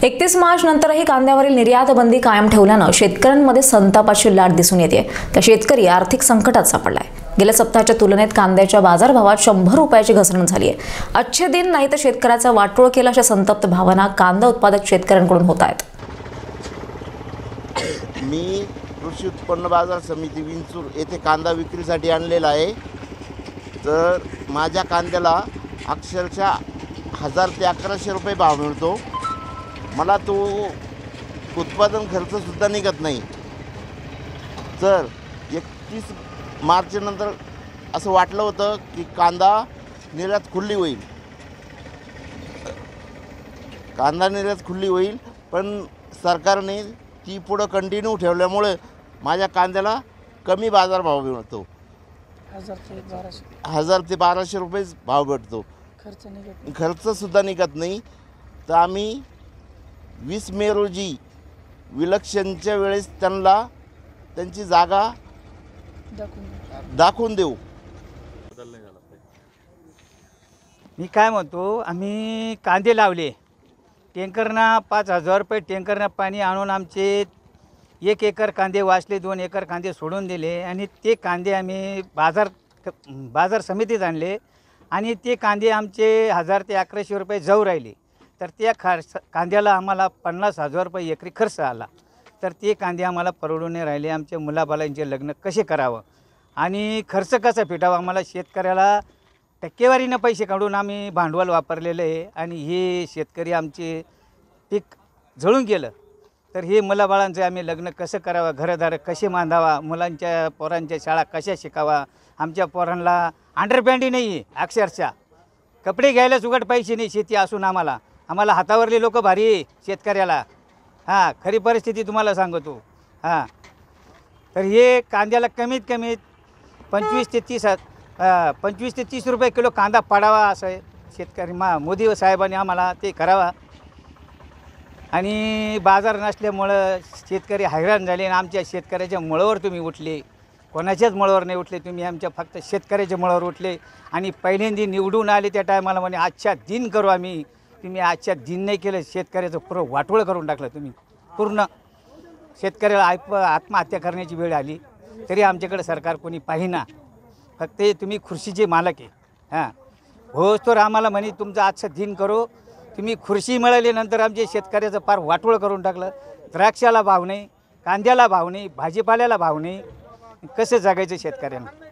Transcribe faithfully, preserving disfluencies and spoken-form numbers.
एकतीस मार्च नंतरही कांद्यावरील निर्यात बंदी कायम ठेवल्यानं शेतकऱ्यांमध्ये संतापाची लाट दिसून येते। तर शेतकरी आर्थिक संकटात सापडलाय। गेल्या सप्ताहाच्या तुलनेत कांद्याच्या बाजारभावात शंभर रुपयाची घसरण झाली आहे। अच्छे दिन नाही तर शेतकऱ्याचा वाटोळ केला अशा संतप्त भावना कांदा उत्पादक शेतकऱ्यांकडून होत आहेत। मी कृषी उत्पन्न बाजार समिती विंचूर येथे कांदा विक्रीसाठी आणलेला आहे। तर माझ्या कांद्याला अक्षरशः हजार ते अकराशे रुपये भाव मिळतो। मला तो उत्पादन खर्च सुद्धा निघत नाही। तर एकतीस मार्च नंतर असं वाटलं होतं की कांदा निर्यात खुली होईल कांदा निर्यात खुली होईल पण सरकारने ती पुढे कंटिन्यू ठेवल्यामुळे माझ्या कांद्याला कमी बाजारभाव मिळतो। हजार ते बाराशे हजार ते बाराशे रुपये भाव भेटतो। खर्च निघत खर्च सुद्धा निघत नाही। तर आम्ही वीस मे रोजी विलक्षणच्या वेळेस त्यांना त्यांची जागा दाखवून दाखवून देऊ। मी काय म्हणतो, आम्ही कांदे लावले, टँकरना पाच हजार रुपये टँकरना पाणी आणून आमचे एक एकर कांदे वाचले, दोन एकर कांदे सोडून दिले आणि ते कांदे आम्ही बाजार बाजार समितीत आणले आणि ते कांदे आमचे हजार ते अकराशे रुपये जाऊ राहिले। तर त्या खर्च कांद्याला आम्हाला पन्नास हजार रुपये एकरी खर्च आला। तर ते कांदे आम्हाला परवडून नाही राहिले। आमचे मुलाबालांचे लग्न कसे करावं आणि खर्च कसा फिटावा, आम्हाला शेतकऱ्याला टक्केवारीनं पैसे काढून आम्ही भांडवल वापरलेलं आहे आणि हे शेतकरी आमचे पीक जळून गेलं। तर हे मुलाबाळांचं आम्ही लग्न कसं करावं, घरदार कसे बांधावा, मुलांच्या पोरांच्या शाळा कशा शिकावा। आमच्या पोरांना अंडरपॅन्टी नाही आहे, अक्षरशः कपडे घ्यायला सुगट पैसे नाही। शेती असून आम्हाला आम्हाला हातावरले लोक भारी आहे शेतकऱ्याला। हां, खरी परिस्थिती तुम्हाला सांगतो। हां, तर हे कांद्याला कमीत कमीत पंचवीस ते तीस पंचवीस ते तीस रुपये किलो कांदा पाडावा असं आहे शेतकरी मा मोदी साहेबांनी आम्हाला ते करावा। आणि बाजार नसल्यामुळं शेतकरी हैराण झाले आणि आमच्या शेतकऱ्याच्या मुळावर तुम्ही उठले, कोणाच्याच मुळावर नाही उठले तुम्ही, आमच्या फक्त शेतकऱ्याच्या मुळावर उठले। आणि पहिल्यांदा निवडून आले त्या टायमाला म्हणे आजच्या दिन करू आम्ही, तुम्ही आजच्या दिन नाही केलं, शेतकऱ्याचं पुरं वाटोळं करून टाकलं तुम्ही। पूर्ण शेतकऱ्याला आत्म आत्महत्या करण्याची वेळ आली तरी आमच्याकडे सरकार कोणी पाहिना, फक्त तुम्ही खुर्शीचे मालक आहे। हां, हो तर आम्हाला म्हणे तुमचं आजचं दिन करू, तुम्ही खुर्शी मिळाल्यानंतर आमच्या शेतकऱ्याचं फार वाटोळं करून टाकलं। द्राक्षाला भाव नाही, कांद्याला भाव नाही, भाजीपाल्याला भाव नाही, कसं जगायचं शेतकऱ्यांना।